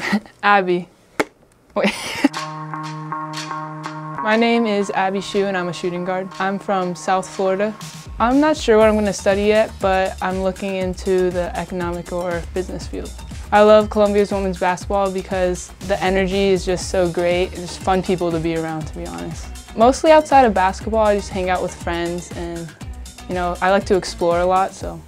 Abbey. Wait. My name is Abbey Hsu and I'm a shooting guard. I'm from South Florida. I'm not sure what I'm going to study yet, but I'm looking into the economic or business field. I love Columbia's women's basketball because the energy is just so great. It's just fun people to be around, to be honest. Mostly outside of basketball, I just hang out with friends and, I like to explore a lot, so